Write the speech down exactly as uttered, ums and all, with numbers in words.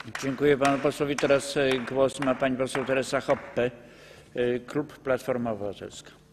Dziękuję panu posłowi. Teraz głos ma pani poseł Teresa Hoppe, klub Platforma Obywatelska.